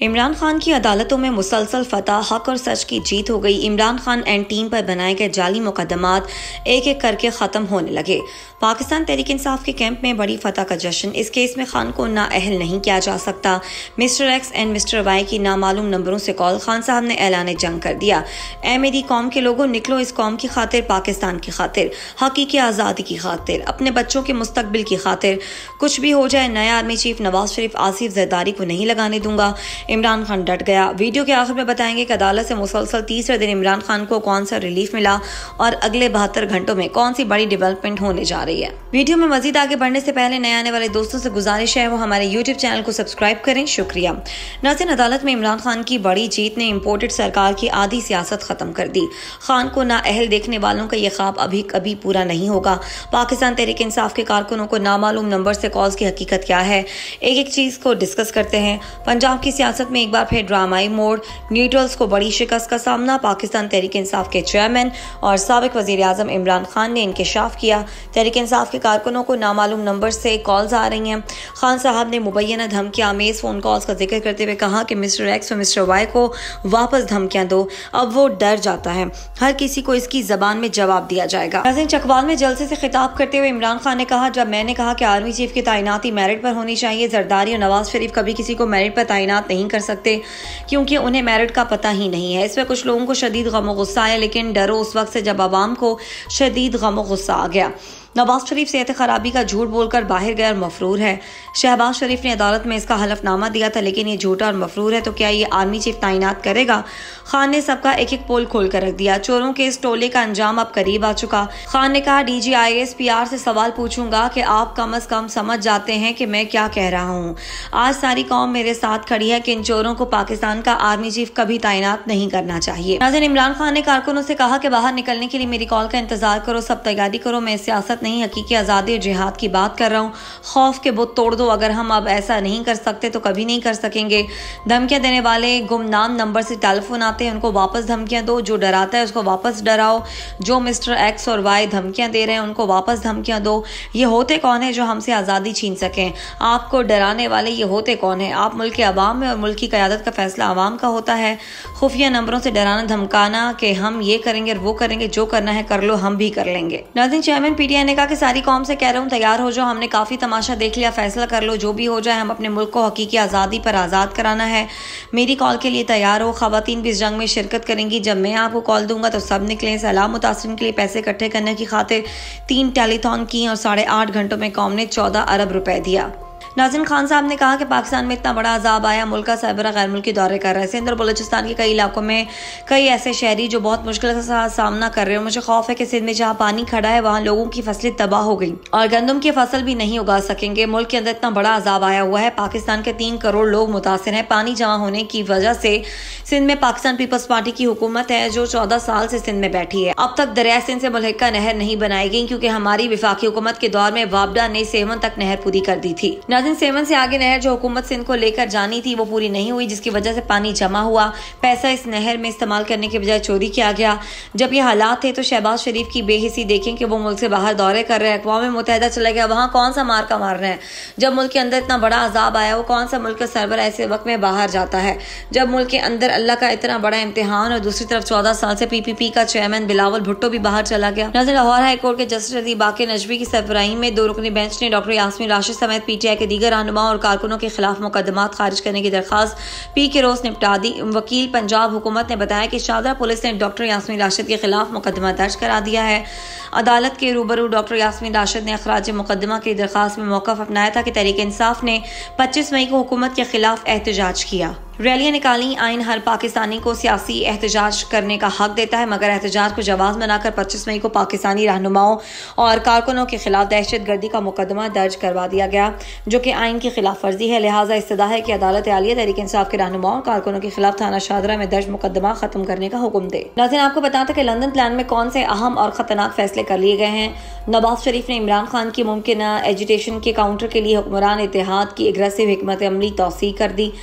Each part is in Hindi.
इमरान खान की अदालतों में मुसलसल फतह, हक और सच की जीत हो गई। इमरान खान एंड टीम पर बनाए गए जाली मुकदमात एक एक करके खत्म होने लगे। पाकिस्तान तहरीक इंसाफ के कैंप में बड़ी फतह का जश्न। इस केस में खान को नाअहल नहीं किया जा सकता। Mister X and mister Y की नामालूम नंबरों से कॉल। खान साहब ने ऐलान जंग कर दिया। ऐ मेरी कौम के लोगों, निकलो इस कौम की खातिर, पाकिस्तान की खातिर, हकीकी आज़ादी की खातिर, अपने बच्चों के मुस्तकबिल की खातिर। कुछ भी हो जाए, नया आर्मी चीफ नवाज शरीफ आसिफ जरदारी को नहीं लगाने दूंगा। इमरान खान डट गया। वीडियो के आखिर में बताएंगे कि अदालत से मुसलसल तीसरे दिन इमरान खान को कौन सा रिलीफ मिला और अगले 72 घंटों में कौन सी बड़ी डेवलपमेंट होने जा रही है। वीडियो में मजीद आगे बढ़ने से पहले नए आने वाले दोस्तों से गुजारिश है वो हमारे यूट्यूब चैनल को सब्सक्राइब करें। शुक्रिया। नाज़रीन, अदालत में इमरान खान की बड़ी जीत ने इम्पोर्टेड सरकार की आधी सियासत खत्म कर दी। खान को नाअहल देखने वालों का यह ख्वाब अभी कभी पूरा नहीं होगा। पाकिस्तान तहरीक इंसाफ के कारकुनों को नामालूम नंबर से कॉल्स की हकीकत क्या है, एक एक चीज को डिस्कस करते हैं। पंजाब की सियासत में एक बार फिर ड्रामाई मोड़, न्यूट्रल्स को बड़ी शिकस्त का सामना। पाकिस्तान तहरीक इंसाफ के चेयरमैन और साबिक वजीर आजम इमरान खान ने इंकशाफ किया। तहरीक इंसाफ के कारकुनों को नामालूम नंबर से कॉल्स आ रही हैं। खान साहब ने मुबैना धमकी आमेज फोन कॉल्स का जिक्र करते हुए कहा कि मिस्टर एक्स और मिस्टर वाई को वापस धमकियां दो। अब वो डर जाता है। हर किसी को इसकी जबान में जवाब दिया जाएगा। चकवाल में जलसे से खिताब करते हुए इमरान खान ने कहा, जब मैंने कहा कि आर्मी चीफ की तैनाती मेरिट पर होनी चाहिए, जरदारी और नवाज शरीफ कभी किसी को मेरिट पर तैनात नहीं कर सकते क्योंकि उन्हें मेरिट का पता ही नहीं है। इस पर कुछ लोगों को शदीद गम गुस्सा आया, लेकिन डरो उस वक्त से जब आवाम को शदीद गम गुस्सा आ गया। नवाज शरीफ सेहत खराबी का झूठ बोलकर बाहर गया और मफरूर है। शहबाज शरीफ ने अदालत में इसका हलफनामा दिया था, लेकिन ये झूठा और मफरूर है, तो क्या ये आर्मी चीफ तैनात करेगा? खान ने सबका एक एक पोल खोल कर रख दिया। चोरों के इस टोले का अंजाम अब करीब आ चुका। खान ने कहा, DGISPR से सवाल पूछूंगा कि आप कम अज कम समझ जाते हैं कि मैं क्या कह रहा हूँ। आज सारी कौम मेरे साथ खड़ी है कि इन चोरों को पाकिस्तान का आर्मी चीफ कभी तैनात नहीं करना चाहिए। नाज़रीन, इमरान खान ने कारकुनों से कहा कि बाहर निकलने के लिए मेरी कॉल का इंतजार करो, सब तैयारी करो। मैं सियासत नहीं, हकीकी आज़ादी और जिहाद की बात कर रहा हूँ। खौफ के बुत तोड़ दो। अगर हम अब ऐसा नहीं कर सकते तो कभी नहीं कर सकेंगे। धमकियां देने वाले गुमनाम नंबर से टेलीफोन आते हैं, उनको वापस धमकियां दो। जो डराता है उसको वापस डराओ। जो मिस्टर एक्स और वाई धमकियां दे रहे हैं उनको वापस धमकियां दो। ये होते कौन है जो हमसे आज़ादी छीन सकें? आपको डराने वाले ये होते कौन है? आप मुल्क के अवाम में, और मुल्क की क़यादत का फैसला अवाम का होता है। खुफिया नंबरों से डराना धमकाना कि हम ये करेंगे और वो करेंगे, जो करना है कर लो, हम भी कर लेंगे। नाज़रीन, चेयरमैन PTI ने कहा कि सारी कौम से कह रहा हूँ, तैयार हो जाओ। हमने काफी तमाशा देख लिया, फैसला कर लो। जो भी हो जाए, हम अपने मुल्क को हकीकी आज़ादी पर आज़ाद कराना है। मेरी कॉल के लिए तैयार हो। खवातीन भी इस जंग में शिरकत करेंगी। जब मैं आपको कॉल दूंगा तो सब निकलें। सैलाब मुतासिरीन के लिए पैसे इकट्ठे करने की खातिर 3 टेलीथॉन की और 8.5 घंटों में कौम ने 14 अरब रुपए दिया। नाज़रीन, खान साहब ने कहा कि पाकिस्तान में इतना बड़ा अजाब आया, मुल्क का सरबरा गैर मुल्की दौरे कर रहा है। सिंध और बलूचिस्तान के कई इलाकों में कई ऐसे शहरी जो बहुत मुश्किल का सामना कर रहे हैं। मुझे खौफ है कि सिंध में जहाँ पानी खड़ा है वहाँ लोगों की फसलें तबाह हो गई और गंदम की फसल भी नहीं उगा सकेंगे। मुल्क के अंदर इतना बड़ा अजाब आया हुआ है। पाकिस्तान के 3 करोड़ लोग मुतासिर हैं। पानी जमा होने की वजह से सिंध में पाकिस्तान पीपल्स पार्टी की हुकूमत है जो 14 साल से सिंध में बैठी है। अब तक दरिया सिंध से मुल्हिका नहर नहीं बनाई गई क्योंकि हमारी विफाकी हुकूमत के दौर में वापडा ने सेवन तक नहर पूरी कर दी थी। नाज़रीन, सेवन से आगे नहर जो हुकूमत सिंध को लेकर जानी थी वो पूरी नहीं हुई, जिसकी वजह से पानी जमा हुआ। पैसा इस नहर में इस्तेमाल करने के बजाय चोरी किया गया। जब ये हालात थे तो शहबाज शरीफ की बेहिसी देखें कि वो मुल्क से बाहर दौरे कर रहे हैं। अक़वाम मुत्तहिदा चला गया, वहाँ कौन सा मार्का मार रहे हैं? जब मुल्क के अंदर इतना बड़ा अजाब आया, वो कौन सा मुल्क का सरबरा ऐसे वक्त में बाहर जाता है? जब मुल्क के अंदर अल्लाह का इतना बड़ा इम्तिहान और दूसरी तरफ 14 साल से PPP का चेयरमैन बिलावल भुट्टो भी बाहर चला गया। नाज़रीन, लाहौर हाई कोर्ट के जस्टिस बाक़िर नजवी की सरबराही में 2 रुकनी बेंच ने डॉक्टर यास्मीन राशिद समेत PTI के दीगर रहनुमा और कारकुनों के खिलाफ मुकदमात खारिज करने की दरखास्त P के रोज निपटा दी। वकील पंजाब हुकूमत ने बताया कि शाहदरा पुलिस ने डॉक्टर यास्मीन राशिद के खिलाफ मुकदमा दर्ज करा दिया है। अदालत के रूबरू डॉक्टर यास्मीन राशिद ने अखराज मुकदमा की दरखास्त में मौक़िफ़ अपनाया था कि तहरीक इंसाफ ने 25 मई को हुकूमत के खिलाफ एहतजाज किया। रैलियां निकाली। आइन हर पाकिस्तानी को सियासी एहतजाज करने का हक देता है, मगर एहतजाज को जवाब बनाकर 25 मई को पाकिस्तानी रहनुमाओं और कारकुनों के खिलाफ दहशत गर्दी का मुकदमा दर्ज करवा दिया गया, जो कि आइन की खिलाफ वर्जी है। लिहाजा इस्तदा है कि अदालत आलिया तहरीक इंसाफ के रहनुमाओं और कारकुनों के खिलाफ थाना शाहदरा में दर्ज मुकदमा खत्म करने का हुक्म दे। नाज़रीन, आपको बताते कि लंदन प्लान में कौन से अहम और खतरनाक फैसले कर लिए गए हैं। नवाज शरीफ ने इमरान खान की मुमकिन एजिटेशन के काउंटर के लिए हुक्मरान इत्तेहाद की एग्रेसिव हिकमत अमली तौसीह कर दी।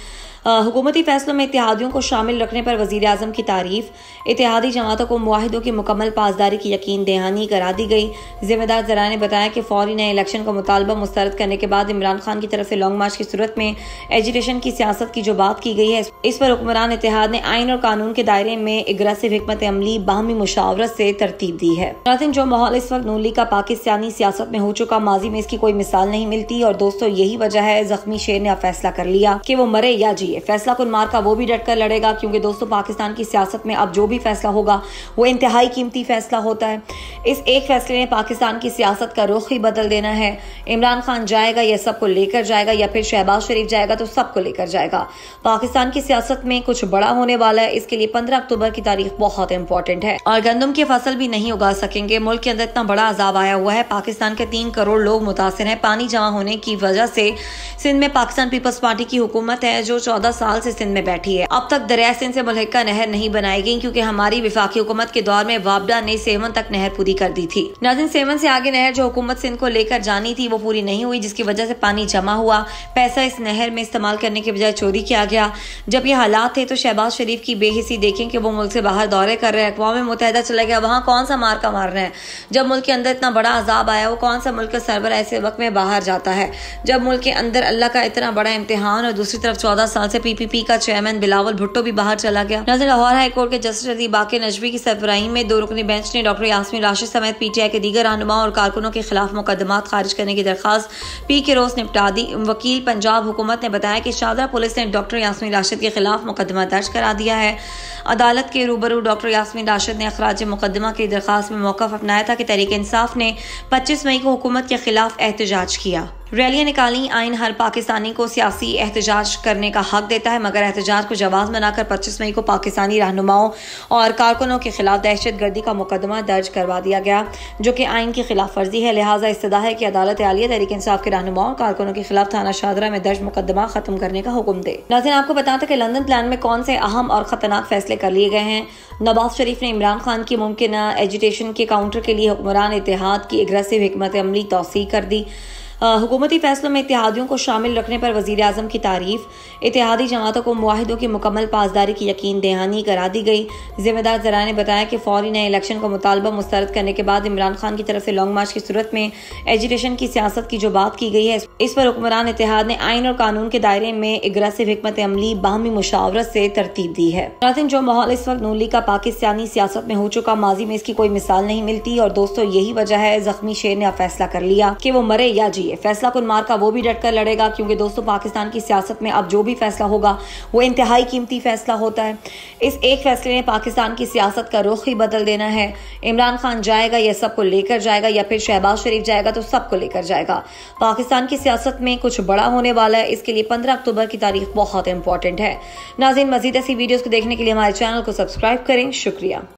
हुकूमती फैसलों में इत्तेहादियों को शामिल रखने पर वज़ीर आज़म की तारीफ। इत्तेहादी जमातों को मुआहिदों की मुकम्मल पासदारी की यकीन दहानी करा दी गई। जिम्मेदार ज़राए ने बताया कि फौरी नए इलेक्शन का मुतालबा मुस्तरद करने के बाद इमरान खान की तरफ से लॉन्ग मार्च की सूरत में एजिटेशन की सियासत की जो बात की गई है, इस पर हुक्मरान इत्तेहाद ने आइन और कानून के दायरे में एग्रेसिव हिकमत अमली बाहमी मुशावरत से तरतीब दी है। लेकिन जो माहौल इस वक्त नून लीग का पाकिस्तानी सियासत में हो चुका, माजी में इसकी कोई मिसाल नहीं मिलती। और दोस्तों, यही वजह है जख्मी शेर ने अब फैसला कर लिया कि वो मरे या जिए। फैसला कुन मार का वो भी डट कर लड़ेगा, क्योंकि दोस्तों पाकिस्तान की सियासत में अब जो भी फैसला होगा वो इंतहाई कीमती फैसला होता है। इस एक फैसले ने पाकिस्तान की सियासत का रुख ही बदल देना है। इमरान खान जाएगा या सबको लेकर जाएगा, या फिर शहबाज शरीफ जाएगा तो सबको लेकर जाएगा। पाकिस्तान की सियासत में कुछ बड़ा होने वाला है। इसके लिए 15 अक्टूबर की तारीख बहुत इंपॉर्टेंट है। और गंदम की फसल भी नहीं उगा सकेंगे। मुल्क के अंदर इतना बड़ा अजाब आया हुआ है। पाकिस्तान के 3 करोड़ लोग मुतासिर हैं। पानी जमा होने की वजह से सिंध में पाकिस्तान पीपल्स पार्टी की हुकूमत है, जो 14 साल से सिंध में बैठी है। अब तक दरिया सिंध से मुल्हिका नहर नहीं बनाई गई, क्योंकि हमारी विफाकी हुकूमत के दौर में वापडा ने सेवन तक नहर पूरी कर दी थी। नाज़रीन, सेवन से आगे नहर जो हुकूमत सिंध को लेकर जानी थी वो पूरी नहीं हुई, जिसकी वजह से पानी जमा हुआ। पैसा इस नहर में इस्तेमाल करने के बजाय चोरी किया गया। जब ये हालात थे तो शहबाज शरीफ की बेहिसी देखें कि वो मुल्क से बाहर दौरे कर रहे हैं। अक़वाम मुत्तहिदा चला गया, वहाँ कौन सा मार का मार रहे हैं। जब मुल्क के अंदर इतना बड़ा अजाब आया, वो कौन सा मुल्क का सरवर ऐसे वक्त में बाहर जाता है। जब मुल्क के अंदर अल्लाह का इतना बड़ा इम्तिहान, और दूसरी तरफ 14 साल से PPP का चेयरमैन बिलावल भुट्टो भी बाहर चला गया। नाज़रीन, लाहौर हाई कोर्ट के जस्टिस अली बाक़ी नजवी की सरबराही में 2 रुकनी बेंच ने डॉक्टर यास्मीन राशिद समेत PTI के दीगर रहनुमा और कारकुनों के खिलाफ मुकदमात खारिज करने की दरखास्त P के रोज निपटा दी। वकील पंजाब हुकूमत ने बताया कि शाहदरा पुलिस ने डॉक्टर यास्मीन राशिद के खिलाफ मुकदमा दर्ज करा दिया है। अदालत के रूबरू डॉक्टर यास्मीन राशिद ने अखराज मुकदमा की दरखास्त में मौक़िफ़ अपनाया था कि तहरीक इंसाफ ने 25 मई को हुकूमत के खिलाफ एहतजाज किया। रैलियां निकाली। आइन हर पाकिस्तानी को सियासी एहतजाज करने का हक देता है, मगर एहतजाज को जवाब बनाकर 25 मई को पाकिस्तानी रहनुमाओं और कारकुनों के खिलाफ दहशतगर्दी का मुकदमा दर्ज करवा दिया गया, जो कि आइन की खिलाफ वर्जी है। लिहाजा इस्तदा है कि अदालत आलिया तहरीक इंसाफ के रहनुमाओं और कारकुनों के खिलाफ थाना शाहदरा में दर्ज मुकदमा खत्म करने का हुक्म दे। नाज़रीन, आपको बताते कि लंदन प्लान में कौन से अहम और खतरनाक फैसले कर लिए गए हैं। नवाज शरीफ ने इमरान खान की मुमकिन एजिटेशन के काउंटर के लिए हुक्मरान इत्तेहाद की एग्रेसिव हिकमत अमली तौसीह कर दी। हुकूमती फैसलों में इत्तेहादियों को शामिल रखने पर वज़ीर आज़म की तारीफ। इत्तेहादी जमातों को मुआहिदों की मुकम्मल पासदारी की यकीन दहानी करा दी गई। जिम्मेदार ज़राए ने बताया कि फौरी नए इलेक्शन का मुतालबा मुस्तरद करने के बाद इमरान खान की तरफ से लॉन्ग मार्च की सूरत में एजिटेशन की सियासत की जो बात की गई है, इस पर हुक्मरान इत्तेहाद ने आइन और कानून के दायरे में एग्रेसिव हिकमत अमली बाहमी मुशावरत से तरतीब दी है। लेकिन जो माहौल इस वक्त नून लीग का पाकिस्तानी सियासत में हो चुका, माजी में इसकी कोई मिसाल नहीं मिलती। और दोस्तों, यही वजह है जख्मी शेर ने अब फैसला कर लिया कि वो मरे या जिए। फैसला कुन मार का वो भी डट कर लड़ेगा, क्योंकि दोस्तों पाकिस्तान की सियासत में अब जो भी फैसला होगा वो इंतहाई कीमती फैसला होता है। इस एक फैसले ने पाकिस्तान की सियासत का रुख ही बदल देना है। इमरान खान जाएगा या सबको लेकर जाएगा, या फिर शहबाज शरीफ जाएगा तो सबको लेकर जाएगा। पाकिस्तान की सियासत में कुछ बड़ा होने वाला है। इसके लिए 15 अक्टूबर की तारीख बहुत इंपॉर्टेंट है। नाज़रीन, मज़ीद ऐसी वीडियोस को देखने के लिए हमारे चैनल को सब्सक्राइब करें। शुक्रिया।